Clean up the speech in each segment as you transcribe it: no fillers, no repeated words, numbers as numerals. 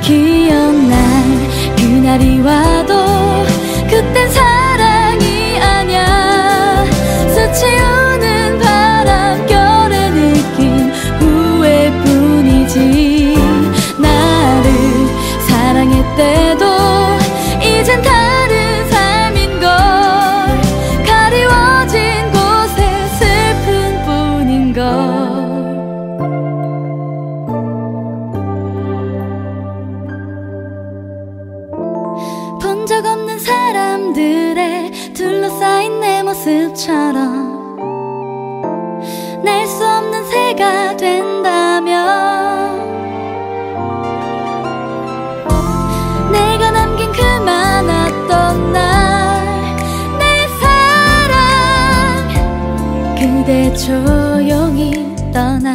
기억날 그날이 와도 그땐 사랑이 아냐. 스치우는 바람결에 느낀 후회뿐이지. 나를 사랑했대도 이젠 다른 삶인걸. 가리워진 곳에 슬픈 뿐인걸. 본 적 없는 사람들에 둘러싸인 내 모습처럼 낼 수 없는 새가 된다면 내가 남긴 그 많았던 날 내 사랑 그대 조용히 떠나.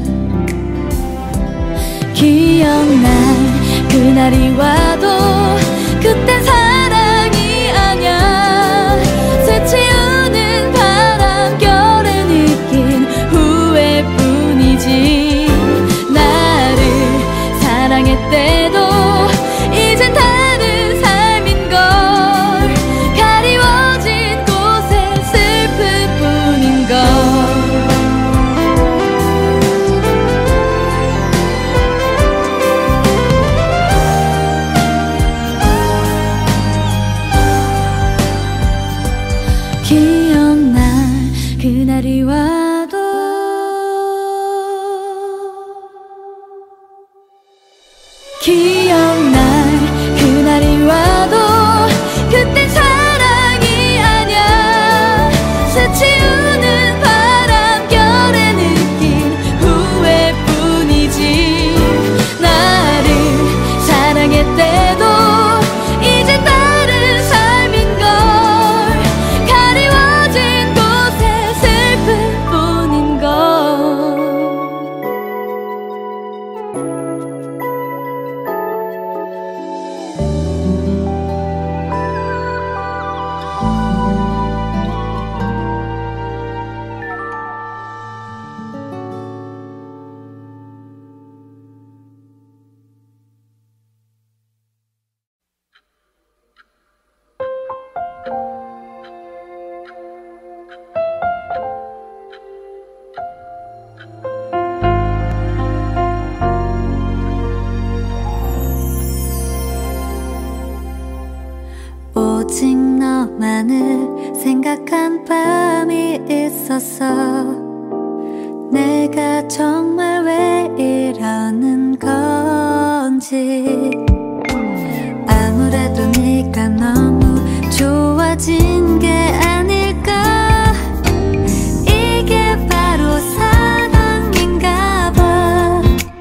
기억날 그날이 와도 그땐 사랑이 아냐. 스치우는 바람결에 느낀 후회뿐이지. 나를 사랑했대도 이젠 다른 삶인걸. 가리워진 곳에 슬픈 뿐인걸. 기억날 그날이 와도 기억날 그날이 와도 그땐 사랑이 아냐. 스치우는 바람결에 느낀 후회뿐이지. 나를 사랑했대도 이젠 다른 삶인걸. 가리워진 곳에 슬픈 뿐인걸. 오직 너만을 생각한 밤이 있었어. 내가 정말 왜 이러는 건지. 아무래도 네가 너무 좋아진 게 아닐까. 이게 바로 사랑인가 봐.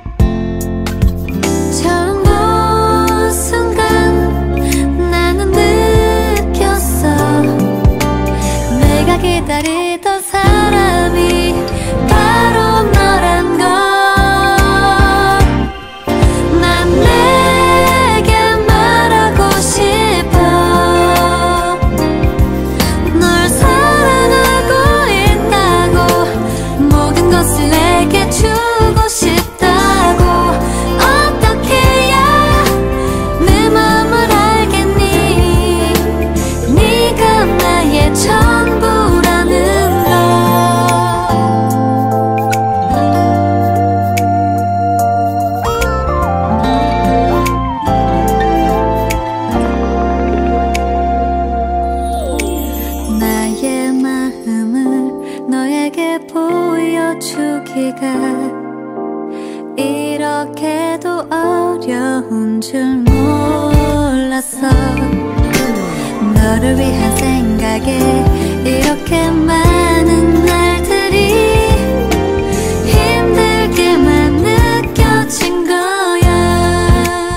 처음 본 순간 나는 느꼈어. 내가 기다리던 사람이 바로 너란 걸. 난 내게 말하고 싶어. 널 사랑하고 있다고. 모든 것을 내게 주고 싶다고. 어떻게 해야 내 마음을 알겠니. 네가 나의 전부라는 걸. 나의 마음을 너에게 보여주기가 이렇게도 어려운 줄 몰랐어. 너를 위한 생각에 이렇게 많은 날들이 힘들게만 느껴진 거야.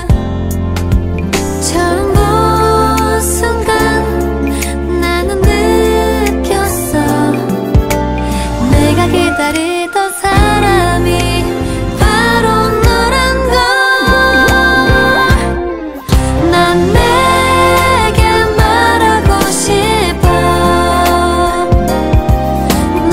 처음 본 순간 나는 느꼈어. 내가 기다리던 사람이 바로 너란 걸. 난 내게 말하고 싶어.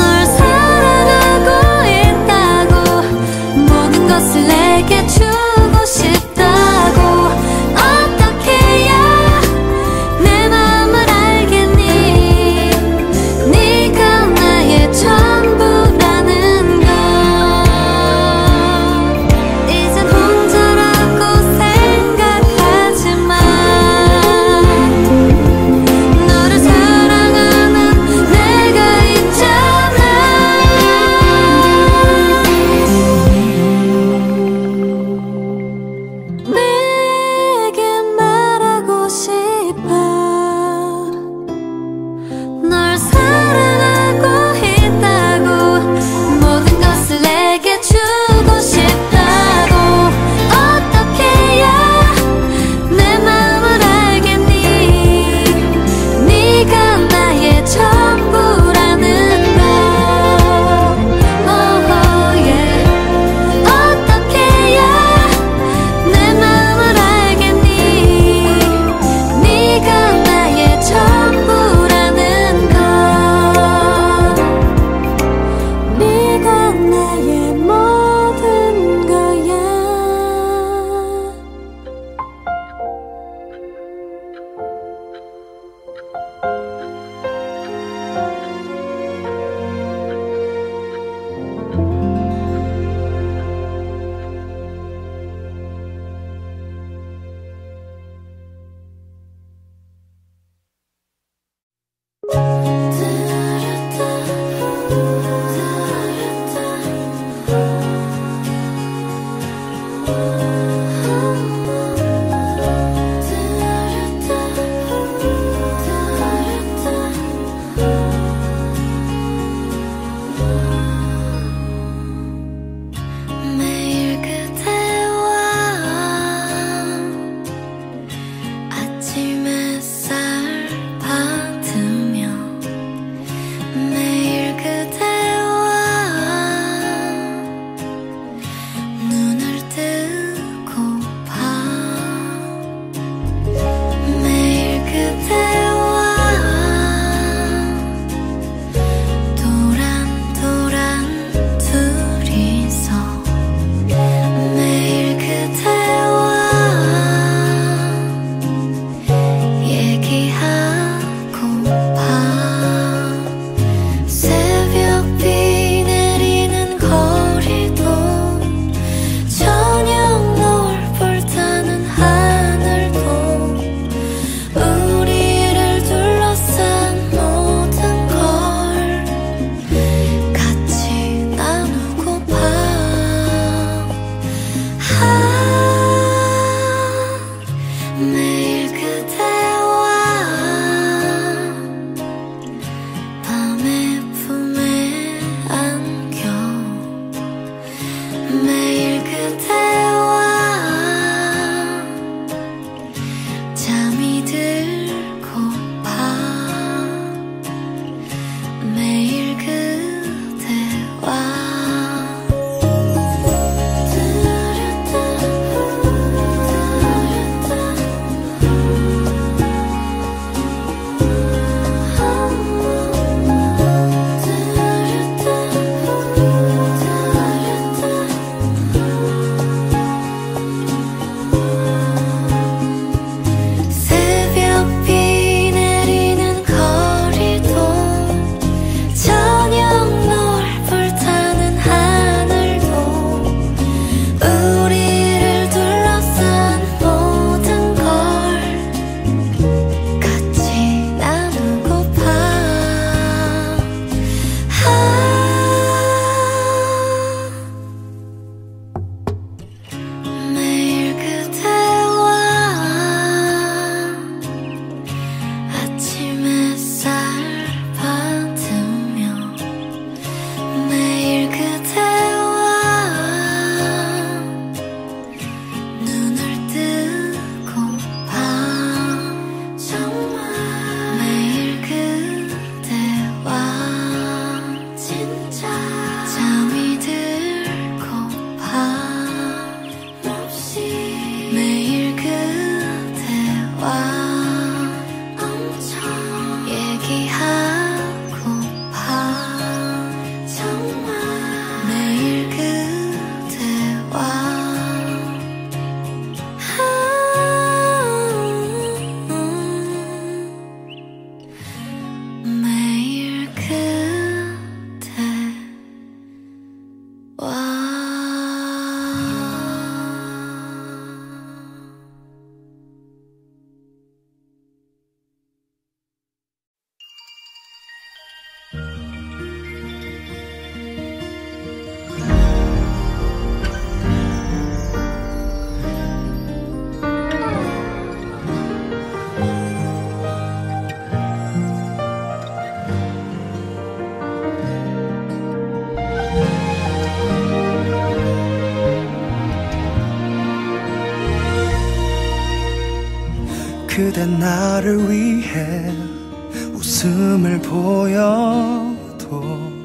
그대 나를 위해 웃음을 보여도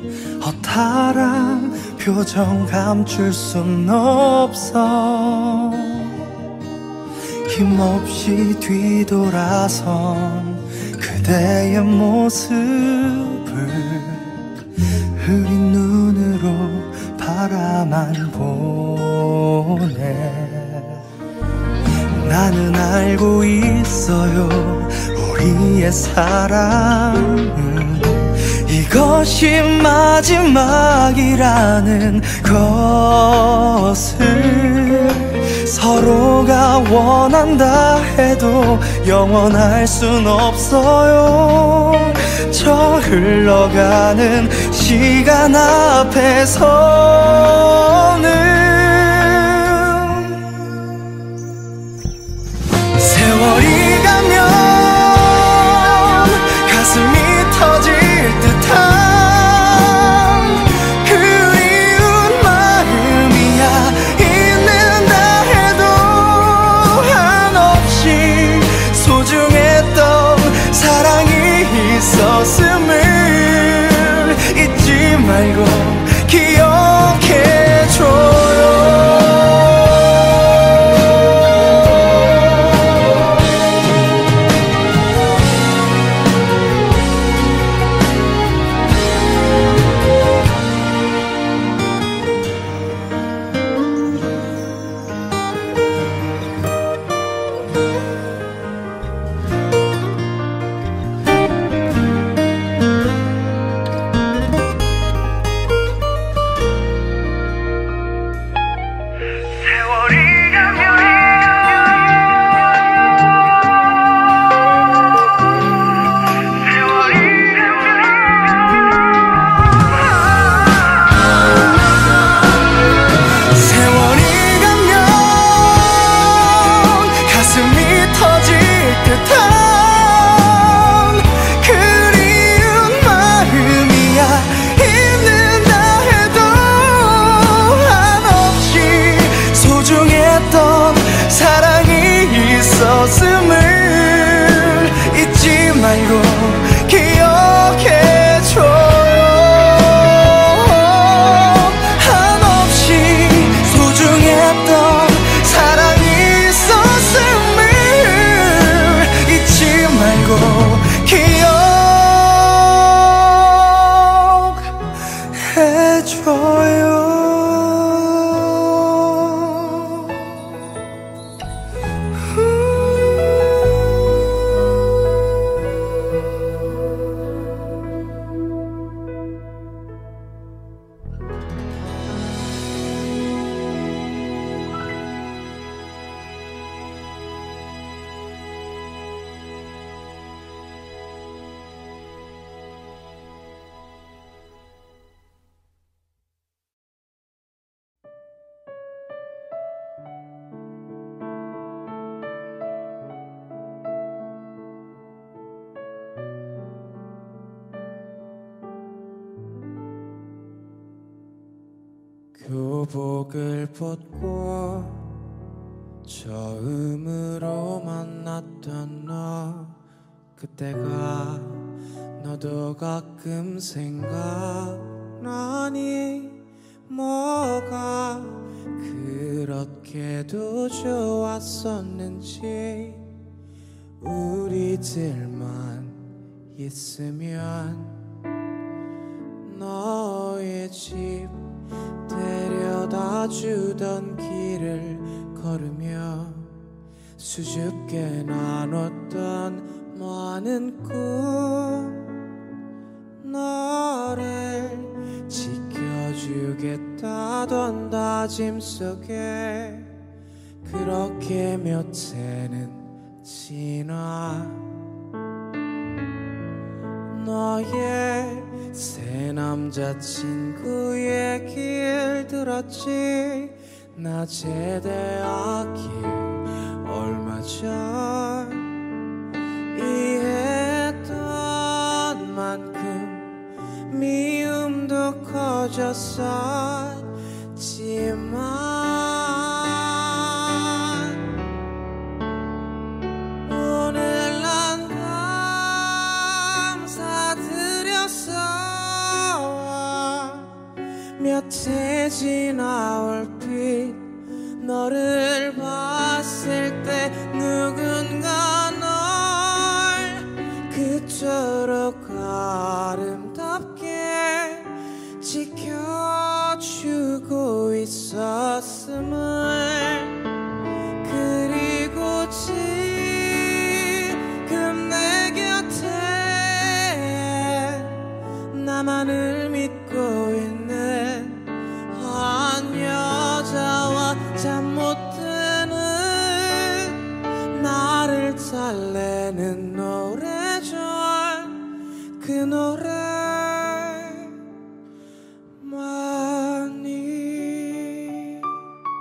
허탈한 표정 감출 순 없어. 힘없이 뒤돌아선 그대의 모습을 흐린 눈으로 바라만 보네. 나는 알고 있어요, 우리의 사랑은 이것이 마지막이라는 것을. 서로가 원한다 해도 영원할 순 없어요. 저 흘러가는 시간 앞에서는. 세월이 가면 가슴이 터질 듯한 그리운 마음이야. 있는다 해도 한없이 소중했던 사랑이 있었음을 잊지 말고 기억해줘요. 교복을 벗고 처음으로 만났던 너, 그때가 너도 가끔 생각나니? 뭐가 그렇게도 좋았었는지. 우리들만 있으면 너의 집 데려다 주던 길을 걸으며 수줍게 나눴던 많은 꿈, 너를 지켜주겠다던 다짐 속에 그렇게 몇 해는 지나. 너의 새 남자친구 얘길 들었지. 나 제대하기 얼마 전 이해했던 만큼 미움도 커졌었지만 오늘 채지나 얼핏 너를 봤을 때 누군가 널 그토록 아름답게 지켜주고 있었음을 그리고 지금 내 곁에 나만을 믿고 있는 한 여자와 잠 못 드는 나를 달래는 노래절 그 노래만이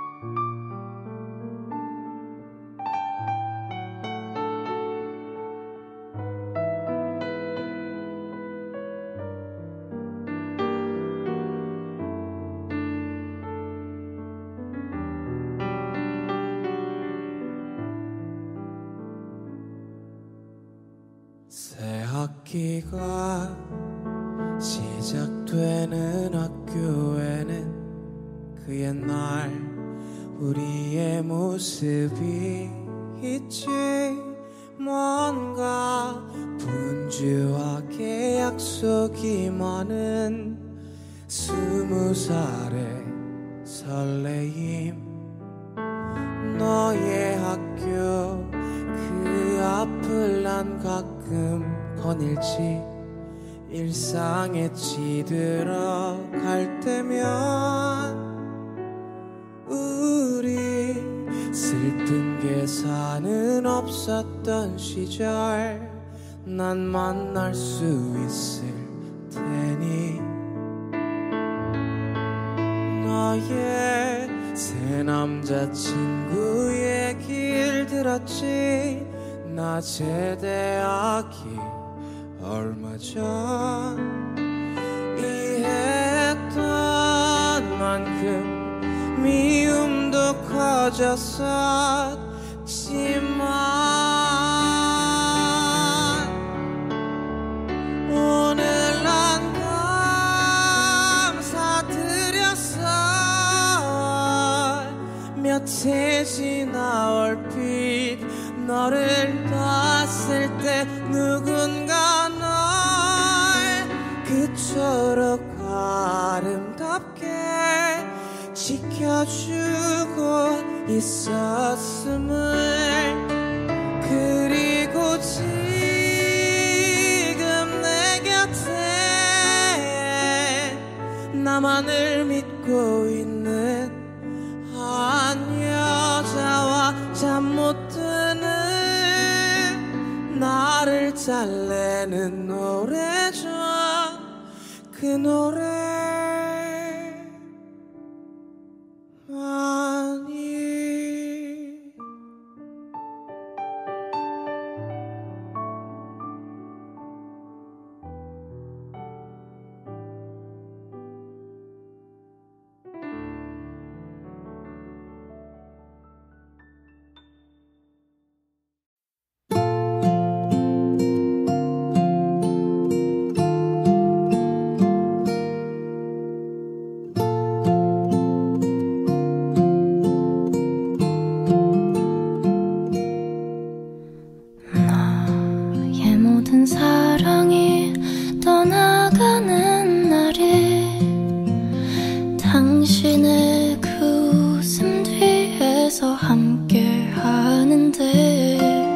새 학기가 시작되는 학교에는 그 옛날 우리의 모습이 있지 뭔가 분주하게 약속이 많은 20살의 설레임 너의 학교 그 앞을 난 가끔 거닐지 일상에 지들어 갈 때면 우리 슬픈 계산은 없었던 시절 난 만날 수 있을 테니 너의 새 남자친구 얘길 들었지 나 제대하기 얼마 전 이해했던 만큼 미움도 커졌었지만 오늘 난 감사드렸어 며칠 지나 얼핏 너를 봤을 때 누군가 널 그토록 아름답게 지켜주고 있었음을 그리고 지금 내 곁에 나만을 믿고 있는 한 여자와 잠 못 드는 나를 달래는 노래죠 그 노래만이 모든 사랑이 떠나가는 날이 당신의 그 웃음 뒤에서 함께 하는데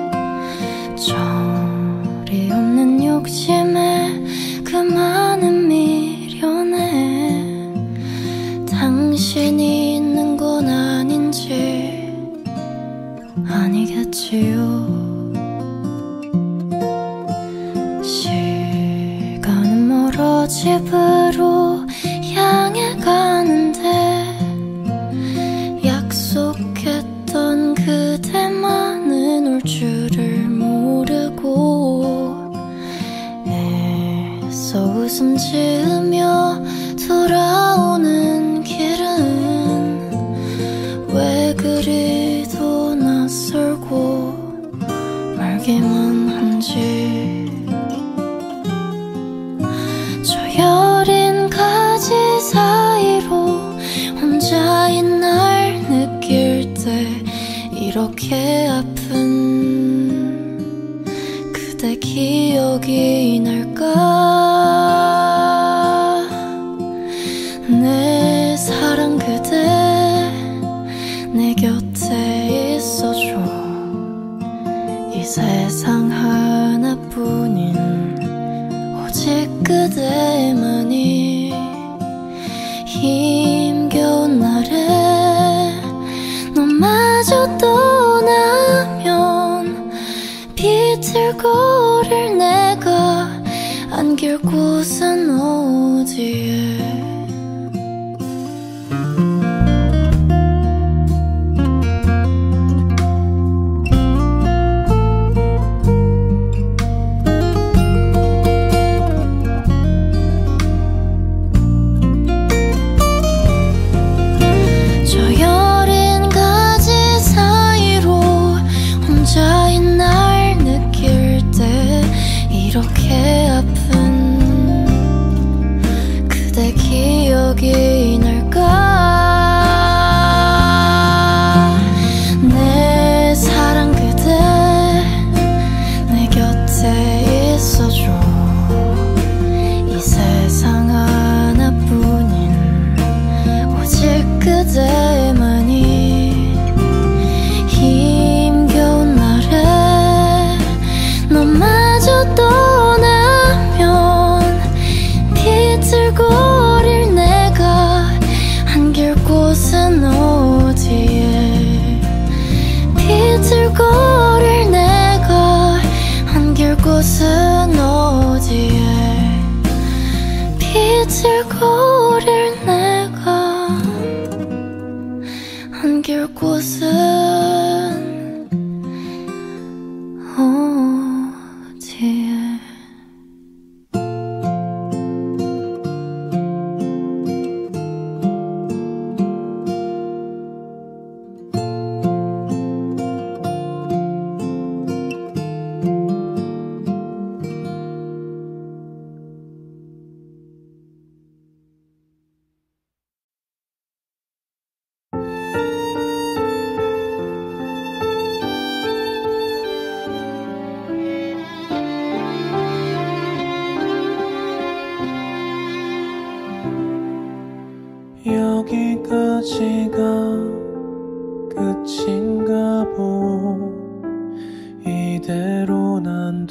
절이 없는 욕심에 그 많은 미련에 당신이 있는 건 아닌지 아니겠지요 집으로 향해 가는데 약속했던 그대만은 올 줄을 모르고 애써 웃음 지으며 돌아오는 길은 왜 그리도 낯설고 멀기만 한지 여린 가지 사이로 이렇게 아픈 그대 기억이 날까. 내 사랑 그대 내 곁에 있어줘. 이 세상 하나뿐인 오직 그대만이. 힘겨운 날에 너마저 떠나면 비틀거릴 내가 안길 곳은 어디에. 이렇게 아픈 그대 기억이 날까. 내 사랑 그대 내 곁에 있어줘. 이 세상 하나뿐인 오직 그대만이. 힘겨운 날에 너마저 떠나면 비틀거릴 내가 안길 곳은 어디에. 비틀거릴 내가 안길 곳은 어디에. 비틀거릴 내가 안길 곳은 어디에. 여기까지가 끝인가 보. 이대로 난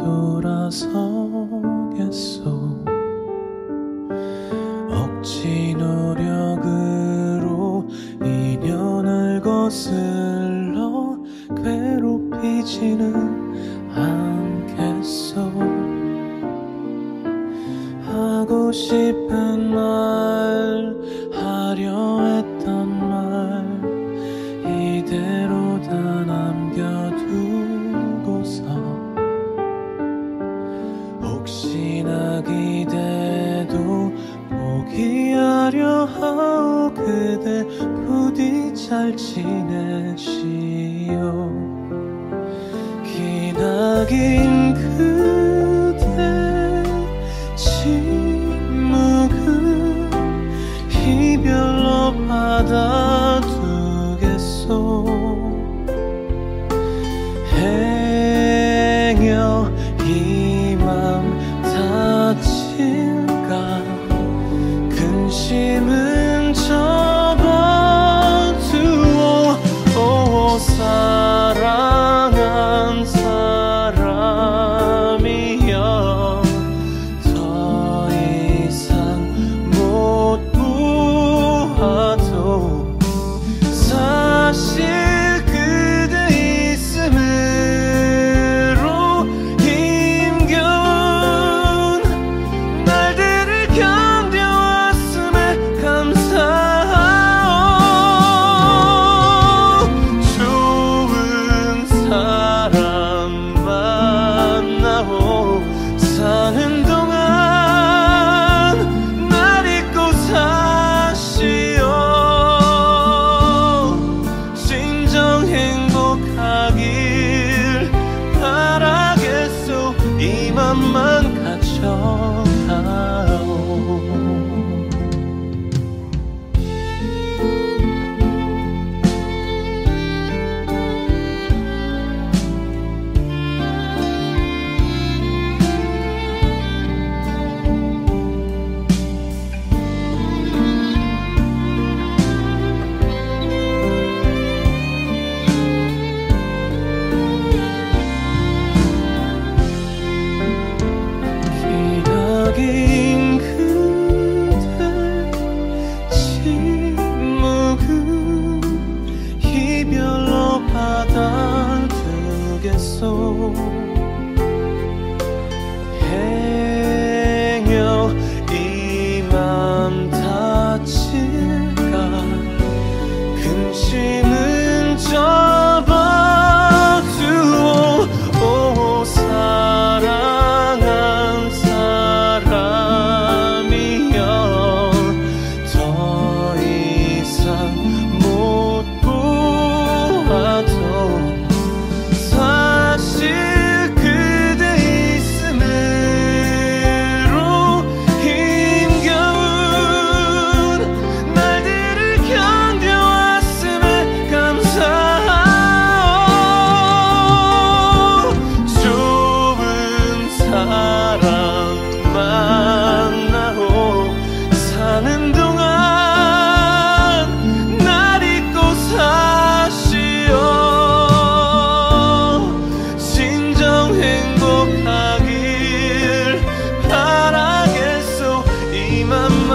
돌아서겠소. 억지 노력으로 인연을 거슬러 괴롭히지는 않겠소. 하고 싶은 말 하려 했던 말 이대로 다 남겨두고서 혹시나 기대도 포기하려 하오. 그대 부디 잘 지내시오. 기나긴 그대 침묵은 이별로 받아두겠소. 행여 이 맘 다칠까 근심은 접어두오. 사랑한 사람 약속 행여 이 맘 다칠까 근심은 접어두어 사랑한 사람이여 더 이상 못 보아도 사실 그대 있음으로 힘겨운 날들을 견뎌왔음에 감사하오 좋은 사람 만나고 사는 동안 날 잊고 사시오 진정 행복하길 바라겠소 이 맘만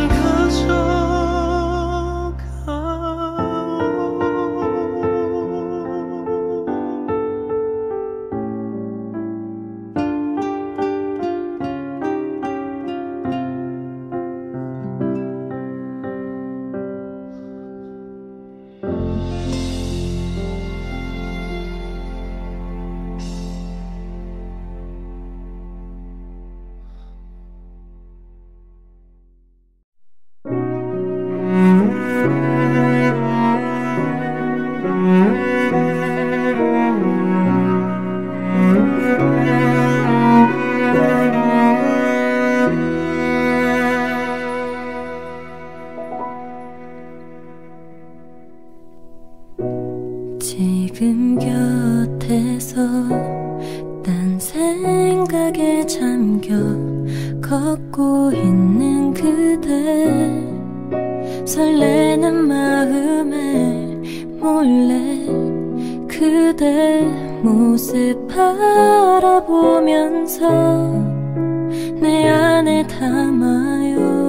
지금 곁에서 딴 생각에 잠겨 걷고 있는 그대 설레는 마음에 몰래 그대 모습 바라보면서 내 안에 담아요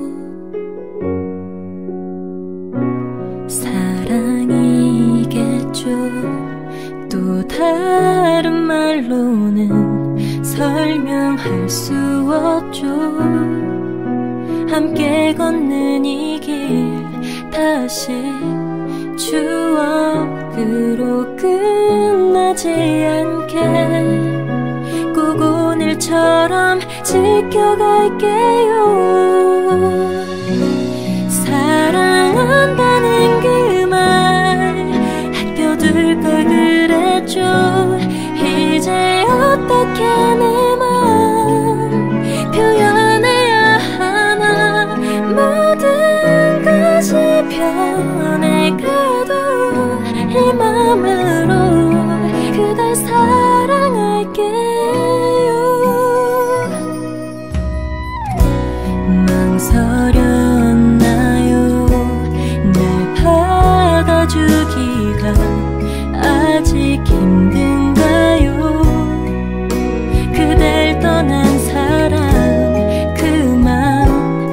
사랑이겠죠 또 다른 말로는 설명할 수 없죠 함께 걷는 이 길 다시 추억으로 끝나지 않게 꼭 오늘처럼 지켜갈게요 사랑한다는 그 말 아껴둘 걸 그랬죠 이제 어떻게 내 맘 표현해야 하나 모든 것이 변해가도 이 맘으로 그댈 사랑할게요 망설였나요 날 받아주기가 아직 힘든가요 그댈 떠난 사랑 그 맘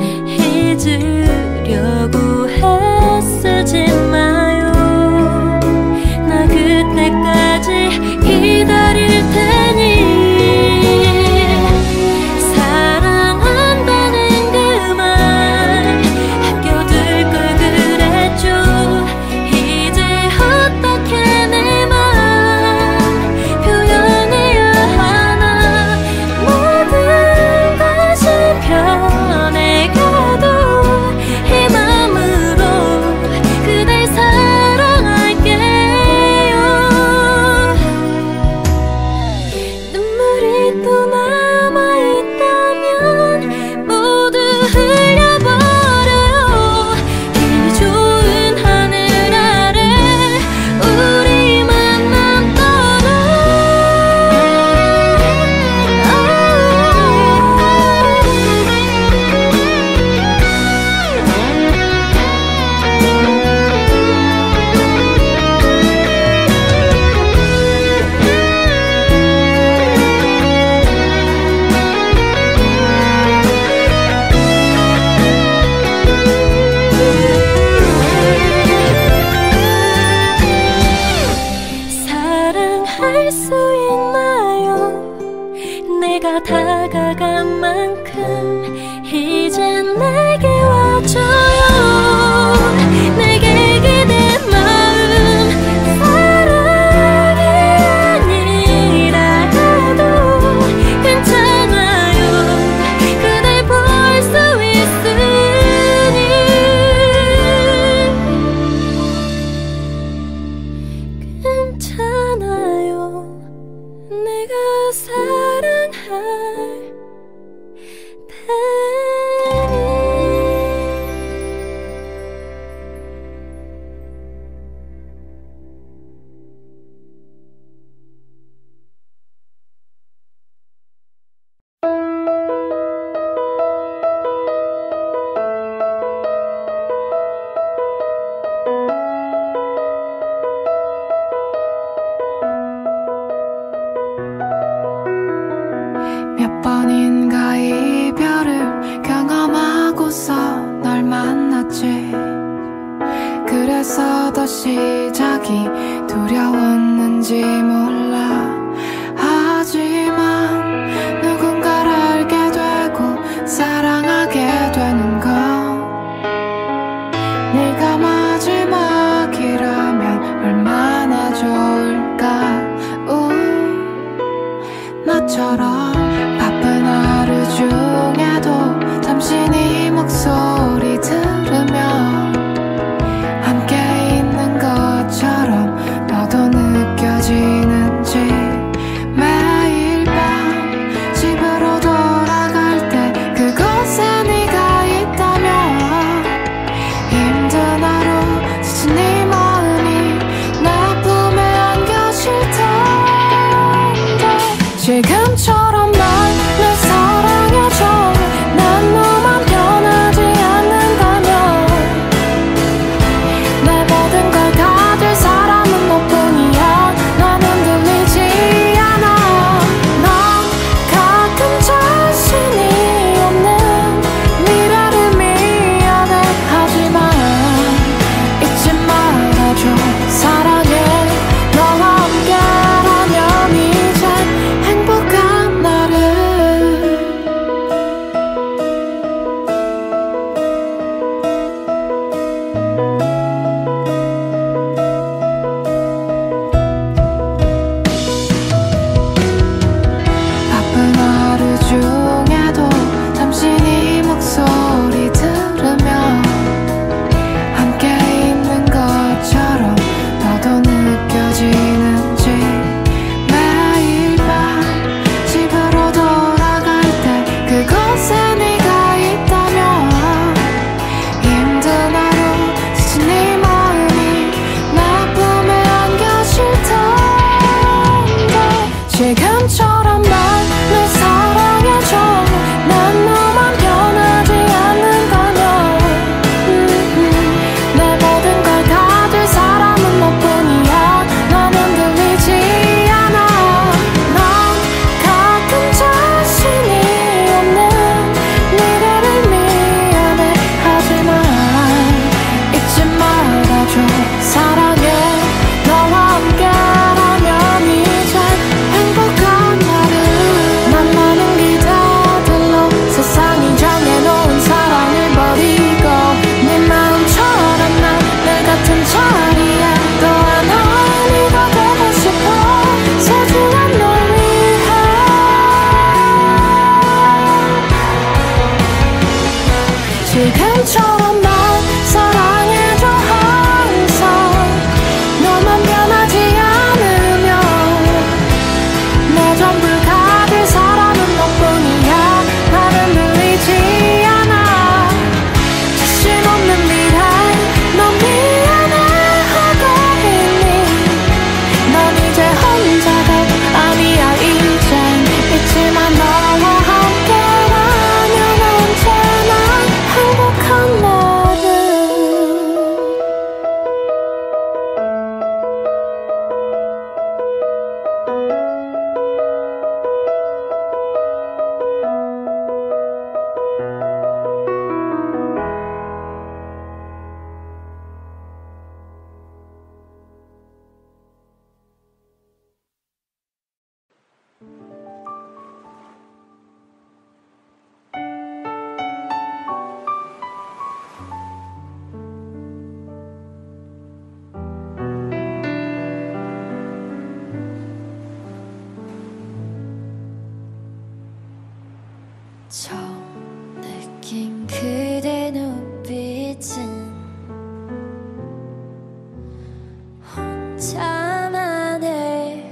잊으려고 애쓰지 마요 나 그때까지 기다릴 테니 있나요? 내가 다가간 만큼 이젠 내게 와줘요. 내게 기댄 마음 사랑이 아니라 해도 괜찮아요. 그댈 볼 수 있으니 괜찮아요. 내가 사랑할 몇 번인가 이별을 경험하고서 널 만났지. 그래서 더 시작이 두려웠는지 몰라. 하지만 누군가를 알게 되고 사랑하게 되는 건 네가 마지막이라면 얼마나 좋을까. 나처럼 바쁜 하루 중에도 잠시 네 목소리 들으며 함께 있는 것처럼 너도 느껴지는지. 매일 밤 집으로 돌아갈 때 그곳에 네가 있다면 힘든 하루 지친 네 마음이 내 품에 안겨질 텐데 지금처럼 날 사랑해줘. 난 너만 변하지 않는다면 내 모든 걸 가질 사람은 너뿐이야. 난 흔들리지 않아. 난 가끔 자신이 없는 미래를 미안해하지만 잊지 말아줘. 사랑해. 너와 함께라면 이젠 행복한 나를. 바쁜 하루 중에도 잠시 네 목소리 들으며 함께 있는 것처럼 너도 느껴지는지. 매일 밤 집으로 돌아갈 때 그곳에 네가 있다면 힘든 하루 지친 네 마음이 내 품에 안겨질 텐데 지금처럼 날 사랑해줘. 난 너만 변하지 않는다면 내 모든 걸 가질 사람은 너뿐이야. 난 흔들리지 않아. 난 가끔 자신이 없는 미래를 미안해하지만 잊지 말아줘. 사랑해. 너와 함께라면 이젠 행복한 나를. 처음 느낀 그대 눈빛은 혼자만의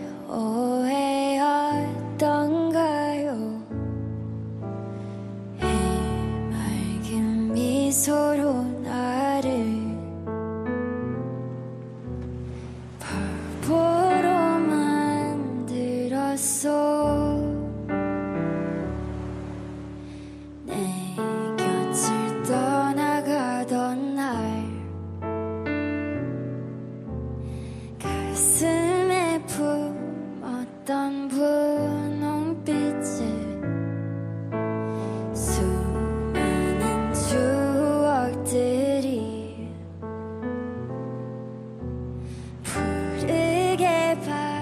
오해였던가요? 해맑은 미소로 나를 바보로 만들었어. 내 곁을 떠나가던 날 가슴에 품었던 분홍빛을 수많은 추억들이 푸르게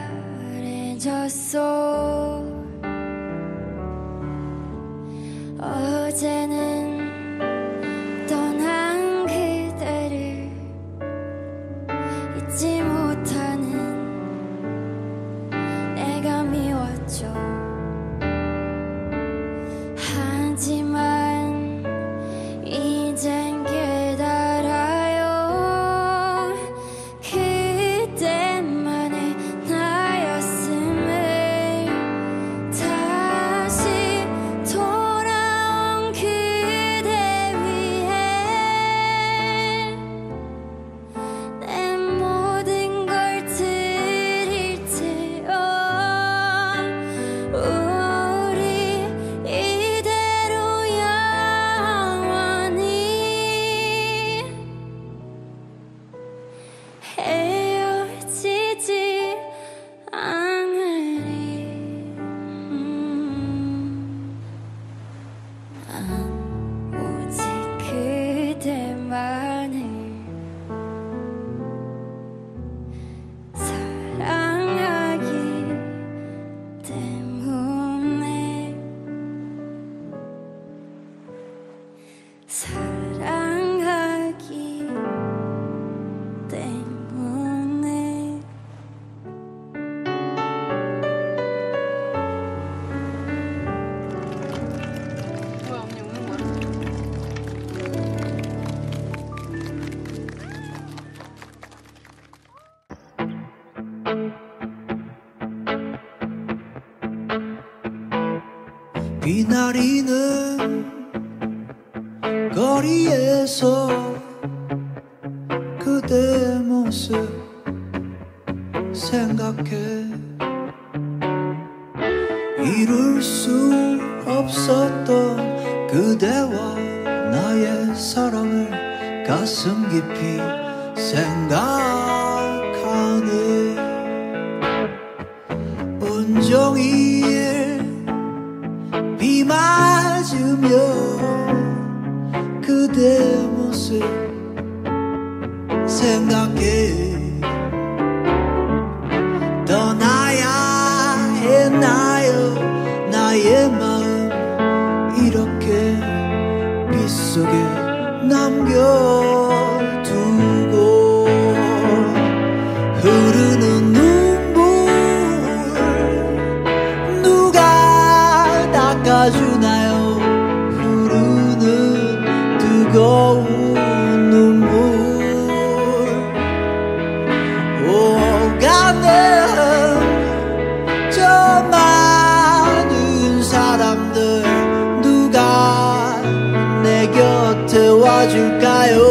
바래졌어. 어제는 떠난 그대를 잊지 못하는 내가 미웠죠. 하지만 이젠 깨달아요. 그때만의 나였음을. 다시 돌아온 그대 위해 내 모든 걸 드릴게요. 우리 이대로 영원히 헤어지지 않으리. 난 오직 그대만을 사랑하기 때문에. 사랑하기 때문에. 뭐야 언니 우는 거야? 비나리는 거리에서 그대 모습 생각해. 이룰 수 없었던 그대와 나의 사랑을 가슴 깊이 생각하네. 온종일 비 맞으며 그대 모습 생각해. 떠나야 했나요? 나의 마음 이렇게 빗속에 남겨두고. 흐르는 눈물 누가 닦아주나요? 흐르는 뜨거운 눈물 오가는 저 많은 사람들 누가 내 곁에 와줄까요?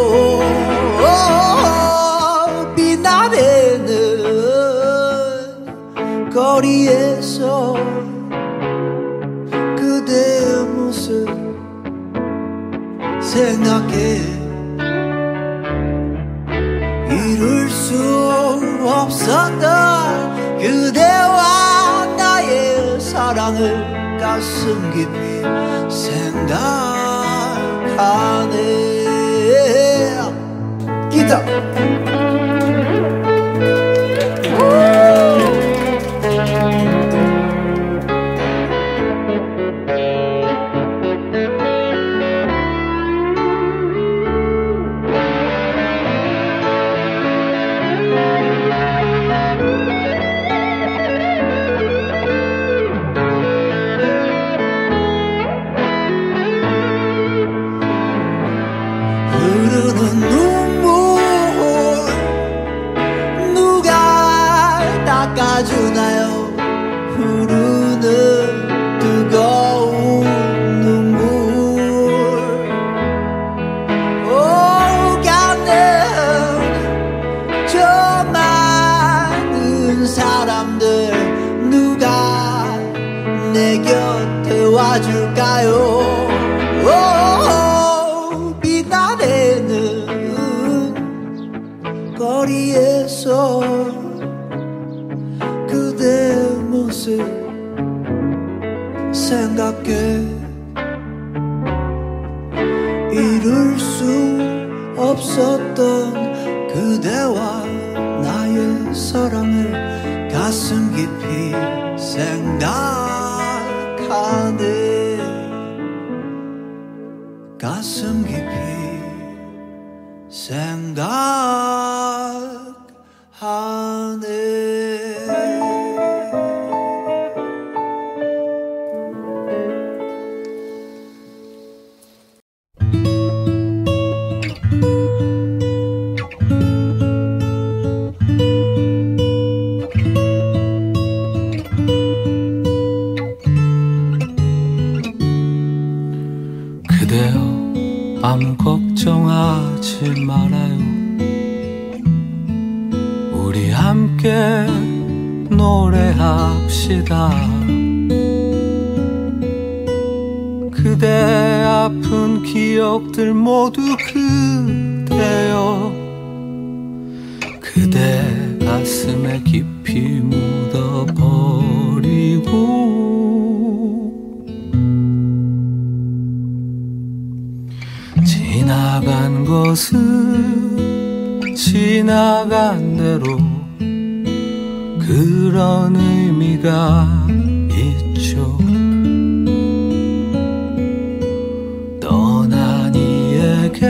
빛나는 거리에서 그대 모습 생각해. 이룰 수 없었던 그대와 나의 사랑을 가슴 깊이 생각하네. 기타 봐줄까요? 비가 내는 거리에서 그대 모습 생각해 이룰 수 없었던 그대와 나의 사랑을 가슴 깊이 생각하네. 가슴 깊이 생각하네. 아무 걱정하지 말아요. 우리 함께 노래합시다. 그대 아픈 기억들 모두 그대여 그대 가슴에 깊이 묻어버리고 지나간 것은 지나간 대로 그런 의미가 있죠. 떠난 이에게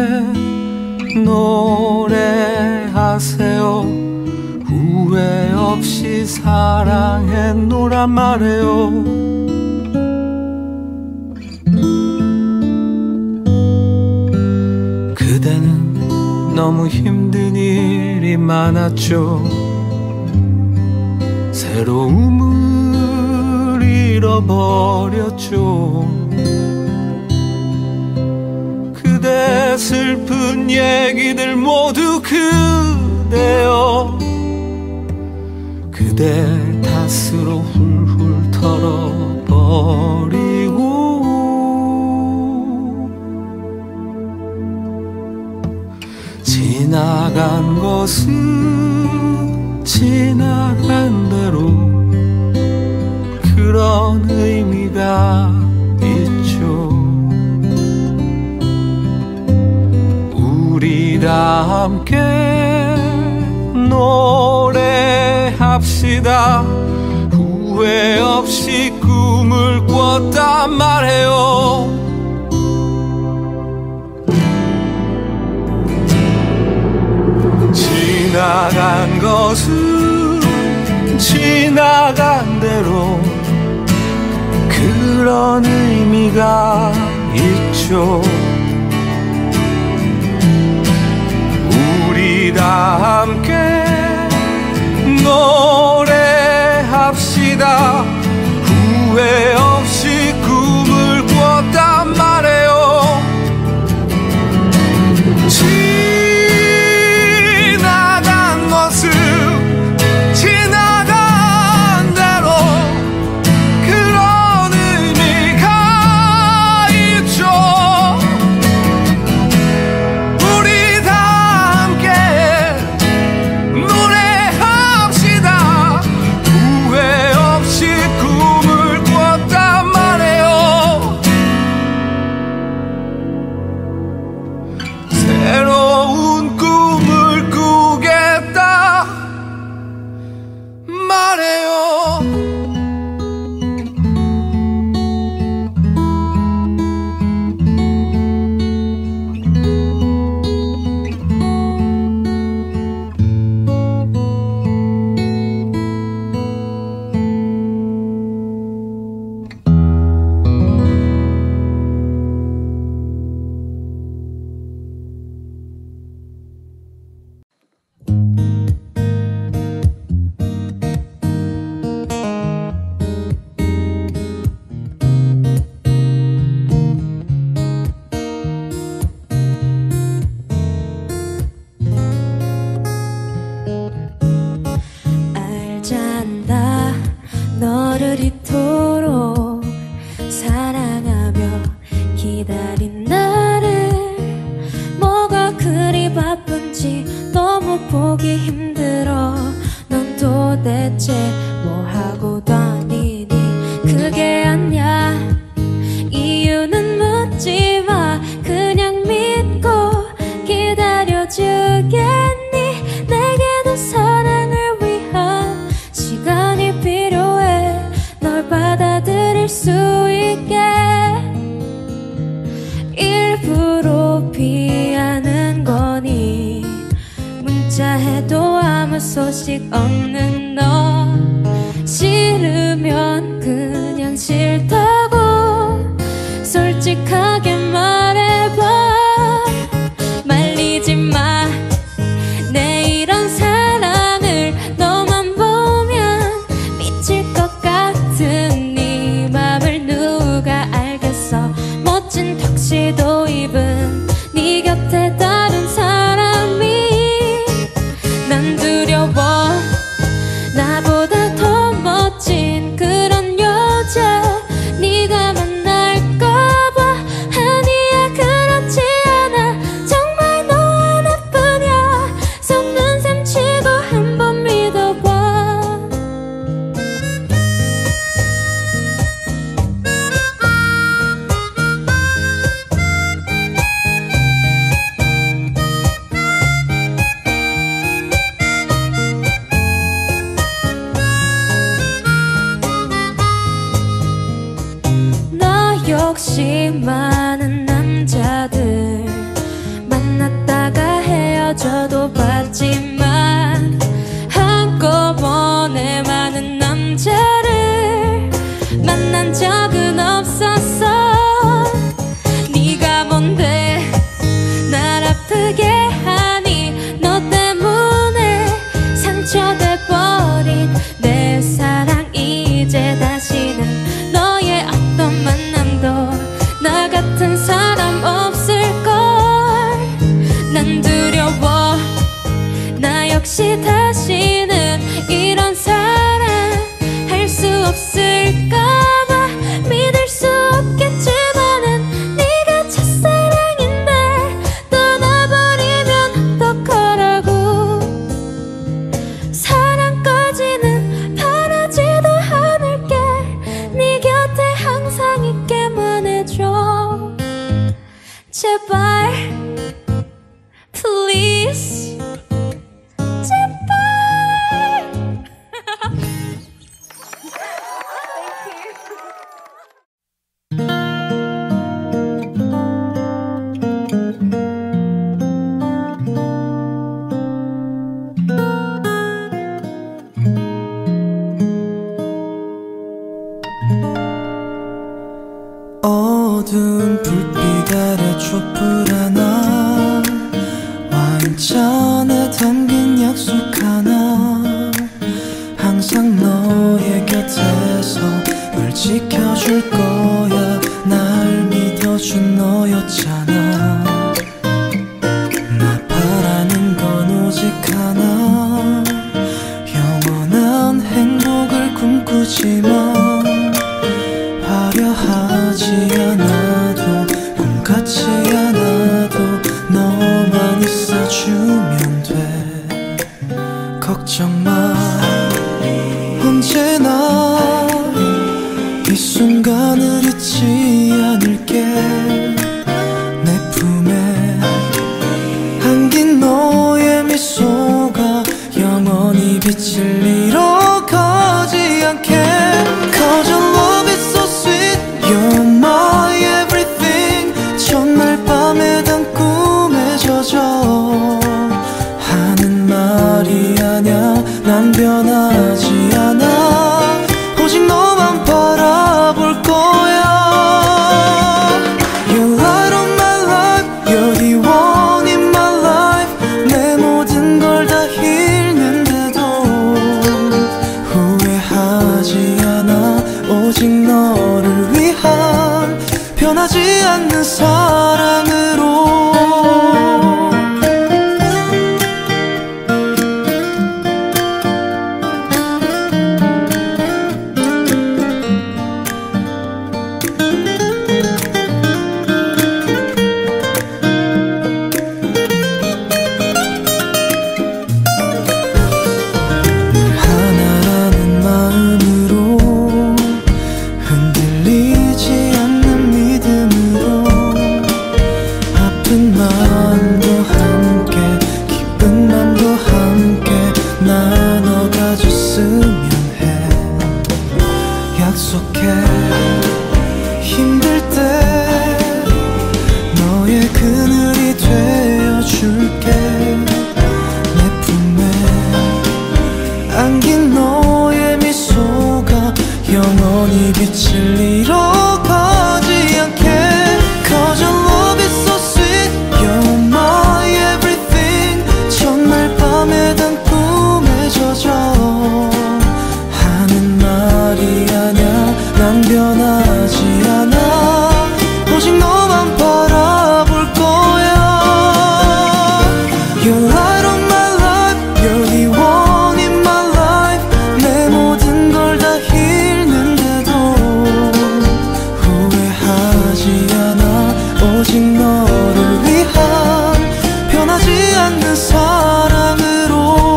노래하세요. 후회 없이 사랑했노란 말해요. 그대는 너무 힘든 일이 많았죠. 새로움을 잃어버렸죠. 그대 슬픈 얘기들 모두 그대여 그대 탓으로 훌훌 털어버리고 지나간 것은 지나간 대로 그런 의미가 있죠. 우리 다 함께 노래합시다. 후회 없이 꿈을 꿨단 말해요. 지나간 것은 지나간 대로 그런 의미가 있죠. 우리 다 함께 노래합시다. 후회 없이 꿈을 꿨단 말해요. 지나간 것은 지나간 대로 그런 의미가 있죠. 우리 다 함께 노래합시다. 후회 없이 꿈을 꿨단 말해요. 새로운 꿈을 꾸겠다 말해요. 알잔다 너를 이토록 믿을 수 있게 일부러 피하는 거니. 문자해도 아무 소식 없는 너 싫으면 그냥 싫다고 솔직하게 말해봐. 말리지 마. 내 이런 사랑을 너만 보면 미칠 것 같은 네 맘을 누가 알겠어. 멋진 턱시도 입은 네 곁에 다른 사람이 난 두려워. 나보다 더 멋진 그런 여자 네가 만날까봐. 아니야 그렇지 않아. 정말 너 하나뿐이야. 속는 셈 치고 한번 믿어봐. 나 역시 많은 남자들 만났다가 헤어져도 봤지만 한꺼번에 많은 남자를 만난 적은 없었어. 네가 뭔데 날 아프게 하니. 너 때문에 상처돼버린 내 사랑 이제 다시는 너의 어떤 만남도 나 같은 사람 없을걸. 난 두려워. 나 역시 다시는 이런 사랑 할 수 없을까봐. 믿을 수 없겠지만은 네가 첫사랑인데 떠나버리면 어떡하라고. 사랑까지는 바라지도 않을게. 네 곁에 항상 있게만 해줘. 제발 please 제발. 어두운 불빛 아래 촛불 하나, 와인잔에 담긴 약속 하나. 항상 너의 곁에서 널 지켜줄 거야. 날 믿어준 너였잖아. 나 바라는 건 오직 하나, 영원한 행복을 꿈꾸지만 화려하지 않아도 꿈 같지 않아도 너만 있어주면 돼. 걱정 마. 언제나 이 순간을 잊지 않을게. 내 품에 안긴 너의 미소가 영원히 빛을 잃어가지 않게. Cause your love is so sweet. You're my everything. 첫날 밤에 단 꿈에 젖어 하는 말이 아냐. 난 변하지 않아. 오직 너만 바라볼 거야. You're light of my life. You're the one in my life. 내 모든 걸 다 잃는데도 후회하지 않아. 오직 너를 위한 변하지 않는 사랑으로. 하나라는 마음으로 흔들리지 않는 믿음으로 약속해 힘들 때 너의 그늘이 되어줄게 내 품에 안긴 너의 미소가 영원히 빛을 잃어가지 않게 Cause your love is so sweet You're my everything 첫날 밤에 단 꿈에 젖어 하는 말이 아냐 난 변하지 않아 오직 너만 바라볼 거야 You're light of my life You're the one in my life 내 모든 걸 다 잃는데도 후회하지 않아 오직 너를 위한 변하지 않는 사랑으로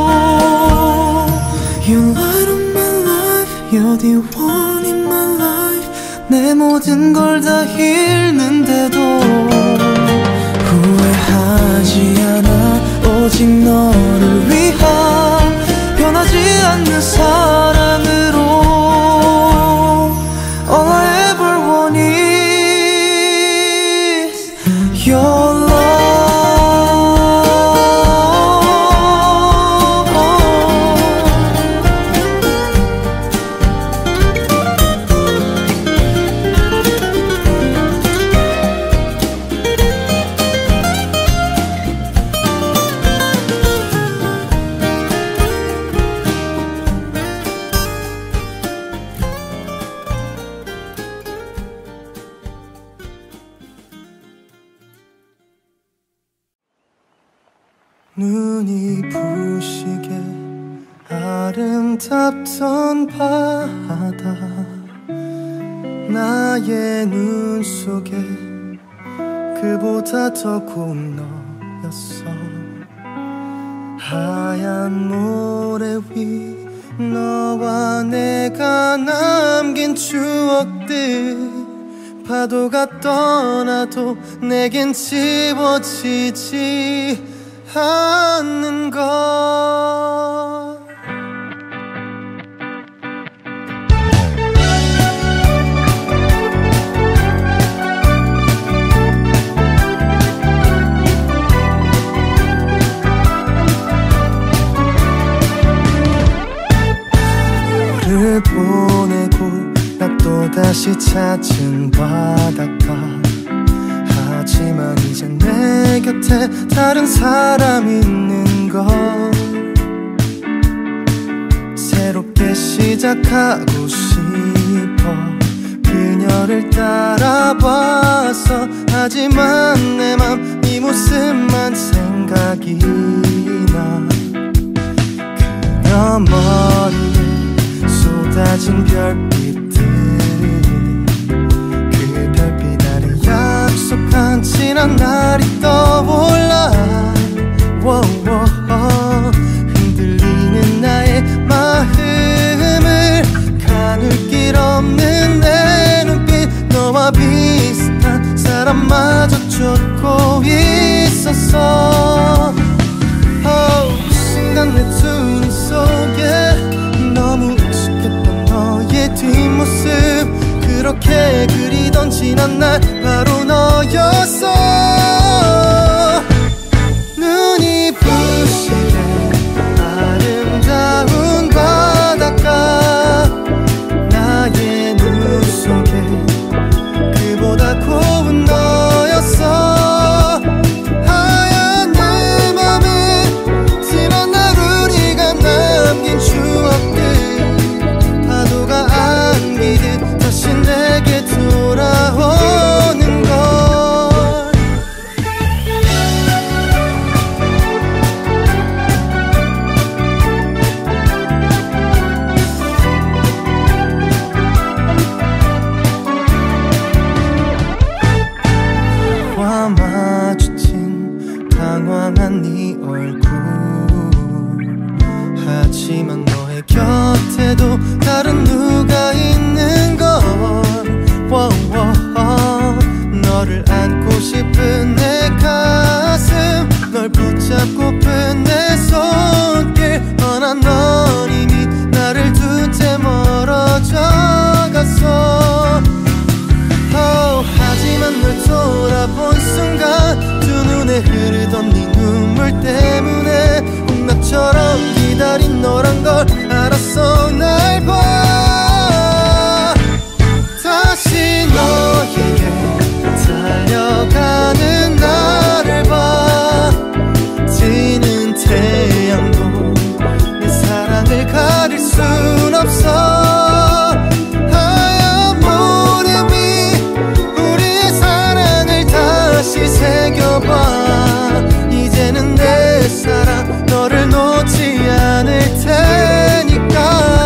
You're light of my life You're the one in my life 내 모든 걸 다 잃는데도 후회하지 않아 오직 너를 위한 변하지 않는 사랑으로 All I ever want is your love 눈이 부시게 아름답던 바다 나의 눈 속에 그보다 더 고운 너였어 하얀 모래 위 너와 내가 남긴 추억들 파도가 떠나도 내겐 지워지지 않는 것 너를 보내고 나 또다시 찾은 바닷가 하지만 이제 내 곁에 다른 사람이 있는 걸 새롭게 시작하고 싶어 그녀를 따라봐서 하지만 내 맘 네 모습만 생각이 나 그녀 머리에 쏟아진 별빛들 그 별빛 아래 약속한 지난 날이 떠올라 흔들리는 나의 마음을 가눌 길 없는 내 눈빛 너와 비슷한 사람마저 쫓고 있었어 순간 내 두 눈 속에 너무 익숙했던 너의 뒷모습 그렇게 그리던 지난 날 바로 너였어 눈이 부시게 아름다운 바닷가 나의 눈 속에 그보다 고운 너였어 하얀 내 맘에 지난 날 우리가 남긴 추억들 파도가 안기듯 다시 내게 돌아오는 걸 본 순간 두 눈에 흐르던 네 눈물 때문에 나처럼 기다린 너란 걸 알았어. 날 봐 다시 너에게 달려가는 나를 봐. 지는 태양도 내 사랑을 가릴 순 없어. 하얀 모래 위 우리의 사랑을 다시 새겨봐. 이제는 내 사랑 너를 놓지 않을 테니까.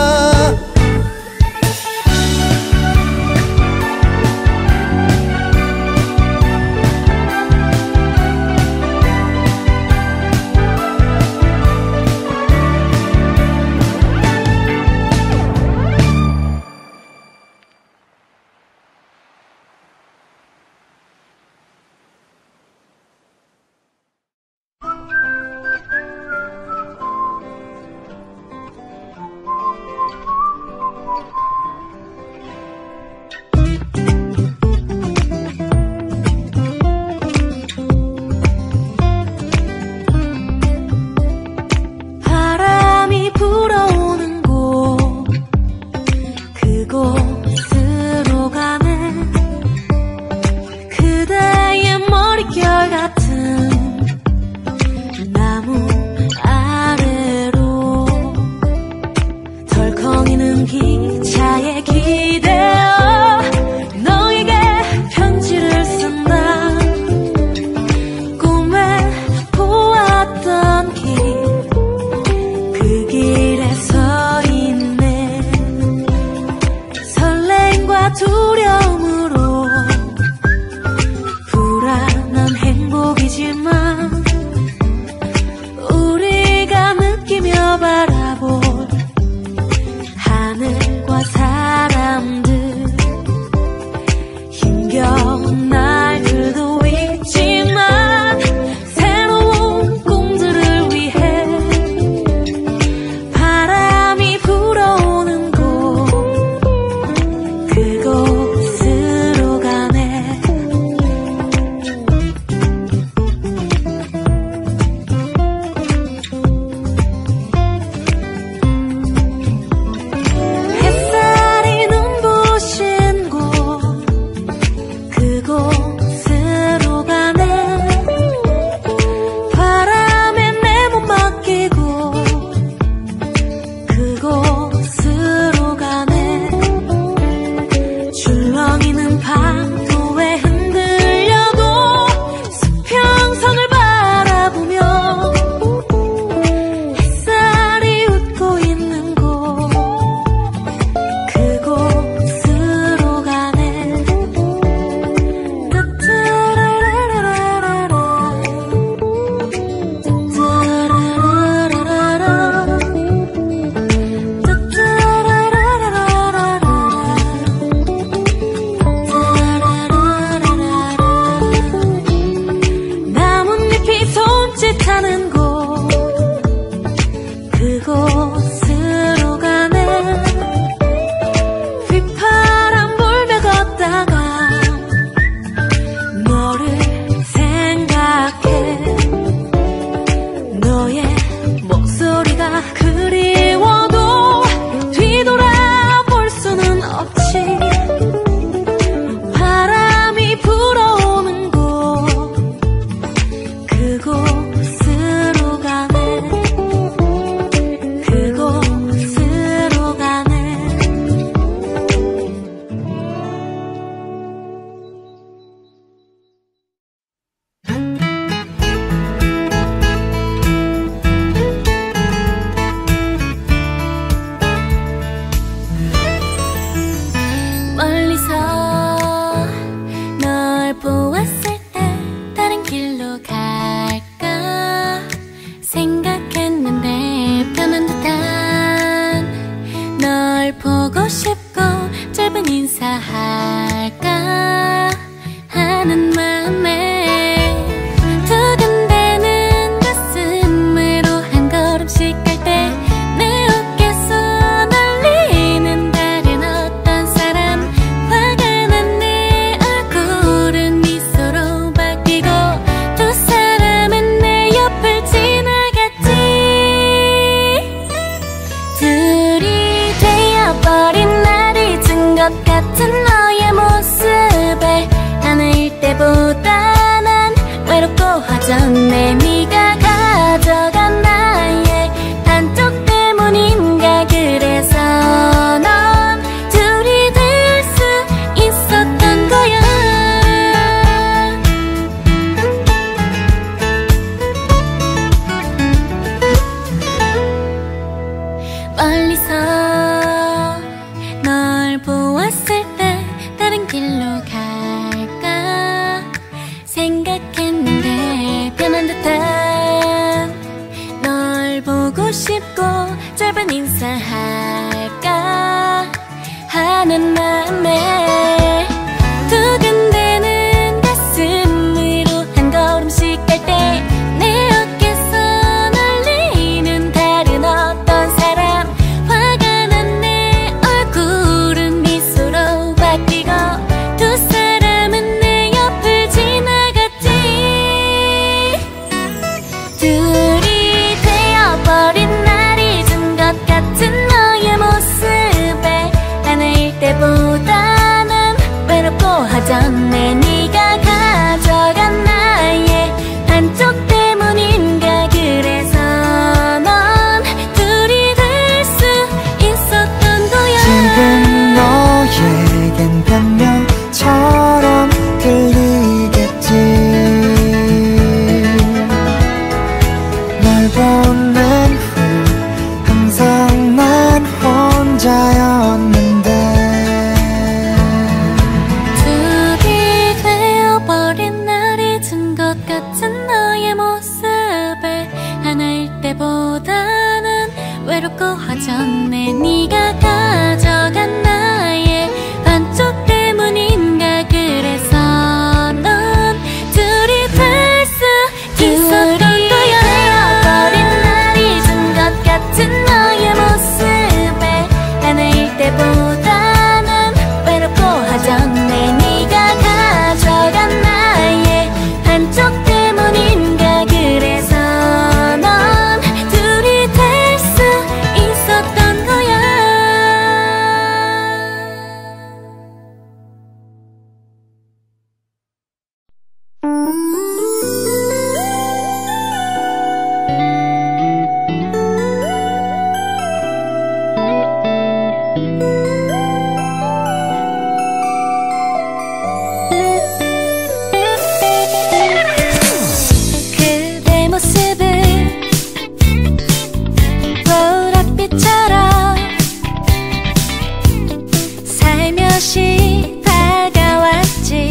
살며시 다가왔지.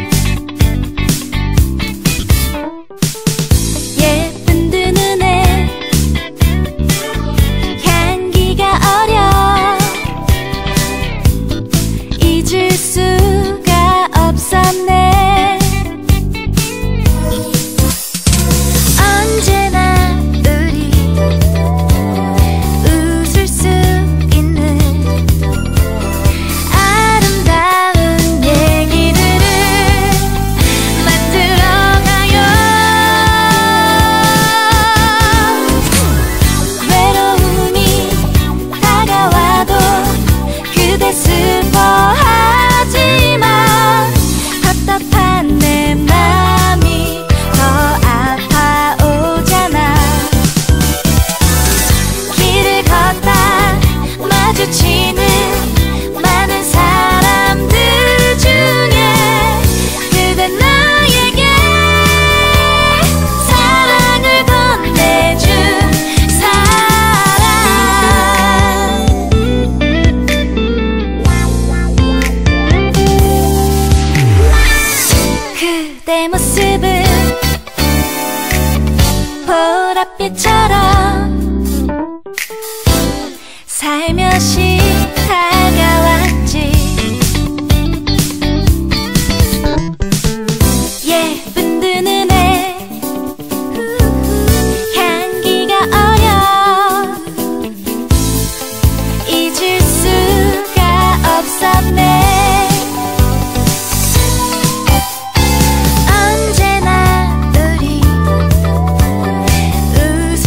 예쁜 두 눈에 향기가 어려 잊을 수가 없었네. 언제나 우리 웃을 수 있는 아름다운 얘기들을 만들어가요. 외로움이 다가와도 그대 슬퍼하지마. 답답한 내 맘이 더 아파오잖아. 길을 걷다 마주치는 많은 사람들 중에 그대 나에게 사랑을 건네준 사람. 그대 모습은 보랏빛처럼 살며시 다가왔지. 예쁜 두 눈에 향기가 어려 잊을 수가 없었네. 언제나 우리 웃을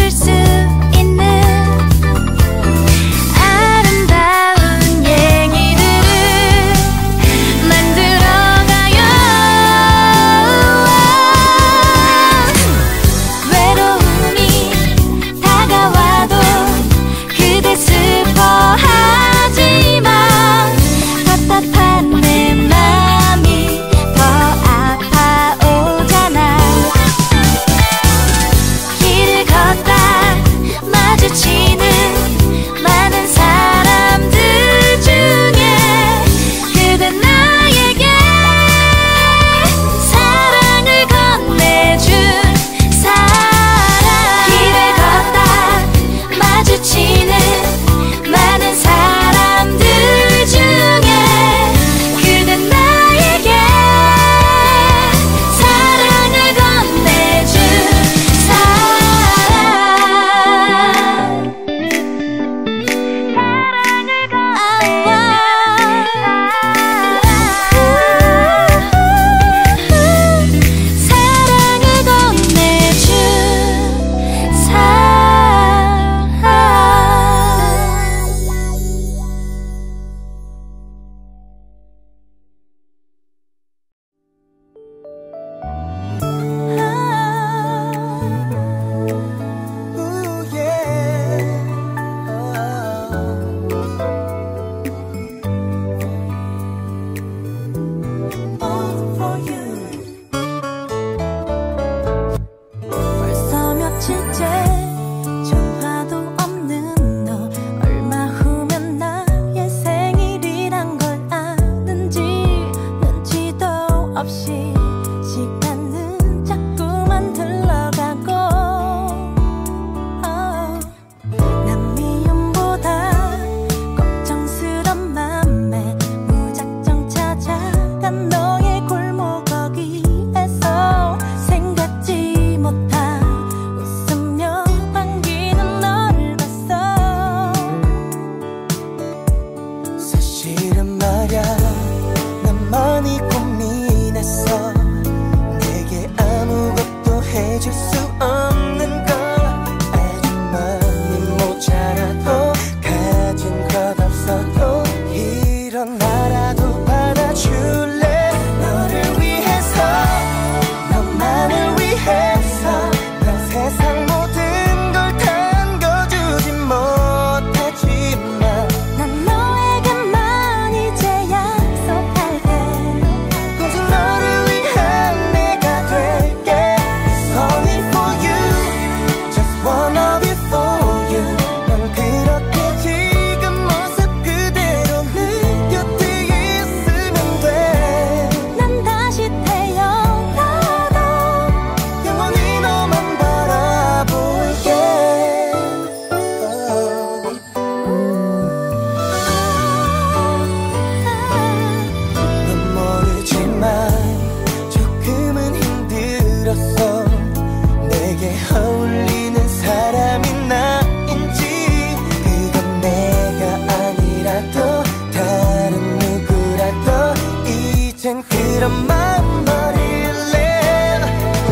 이젠 그런 마음 버릴래.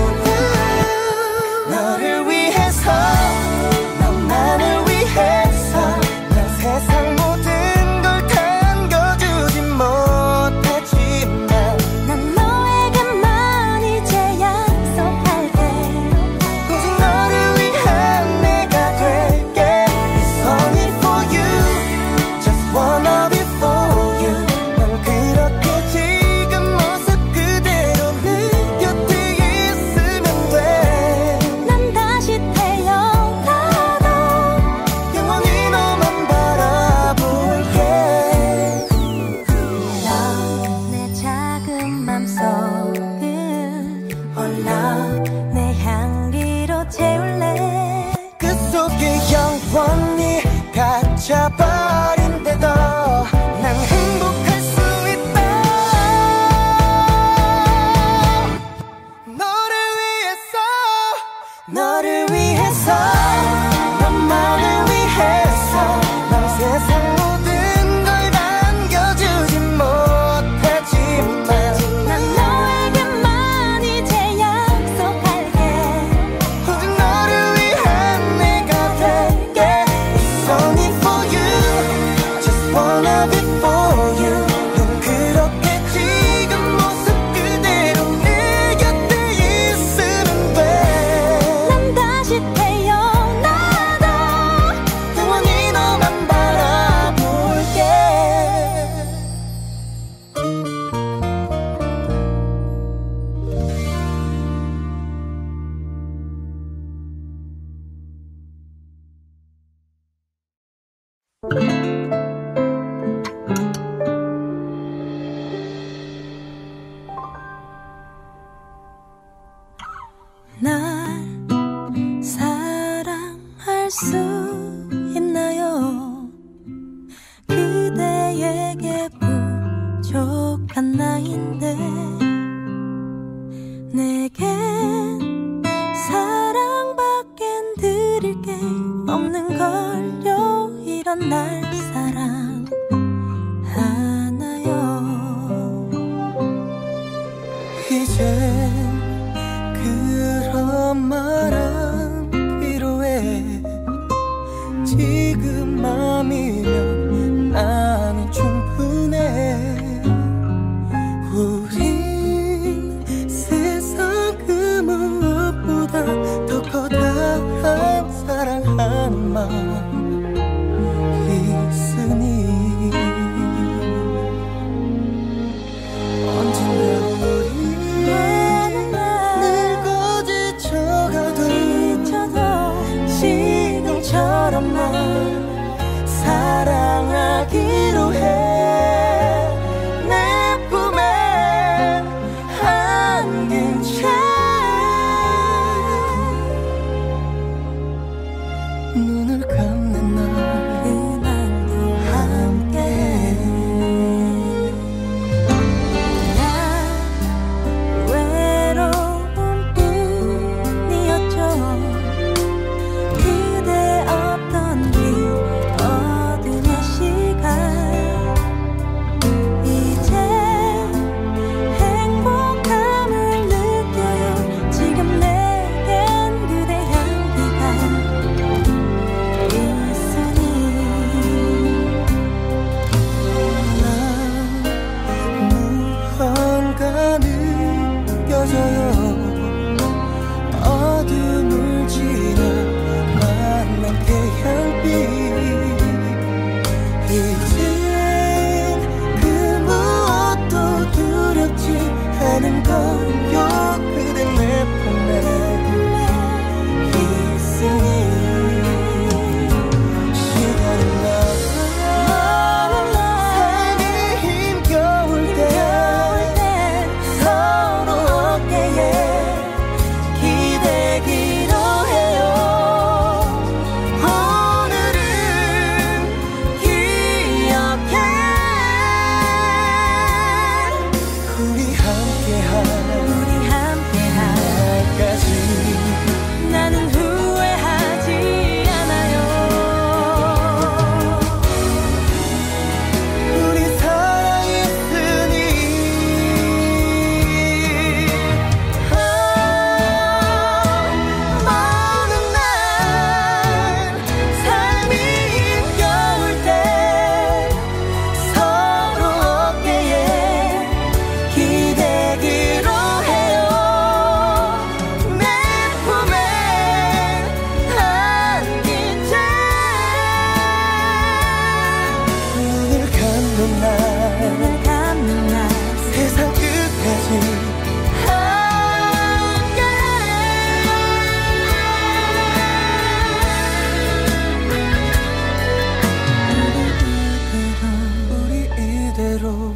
너를 위해서 너만을 위해서 난 세상 모든 걸 당겨주지 못하지만 난 너에게만 이제 약속할게. 오직 너를 위한 내가 될게. It's only for you, just wanna be for you. 난 그렇게 지금 모습 그대로 네 곁에 있으면 돼. 난 다시 태어나도 영원히 너만 바라볼게. 내 작은 맘속을 홀라 내 향기로 채울래. 그 속에 영원히 갇혀버린데도 난 행복할 수 있다. 너를 위해서 너를 위해서 너만을 위해서 난 세상 모든 걸 남겨주지 못하지만 난 너에게만 이제 약속할게. 오직 너를 위한 내가 될게. It's only for you, just wanna be for you. 넌 그렇게 지금 모습 그대로 내 곁에 있으면 돼. 난 다시 태어나도 영원히 너만 바라볼게. 날 사랑할 수 있나요? 그대에게 부족한 나인데 내겐 사랑밖엔 드릴 게 없는 걸요. 이런 날 사랑하나요? 이젠 그런 말 안 필요해. 지금 맘이면 나는 충분해. 우린 세상 그 무엇보다 더 커다란 사랑하는 마음 있으니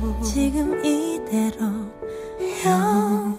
지금 이대로